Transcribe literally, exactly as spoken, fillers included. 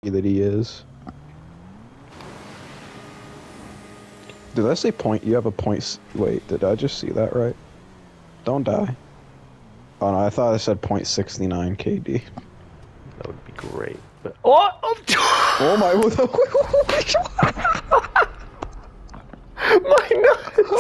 that he is. Did I say point? You have a point. S Wait, did I just see that right? Don't die. Oh no, I thought I said point six nine K D. That would be great. But oh, oh, Oh my!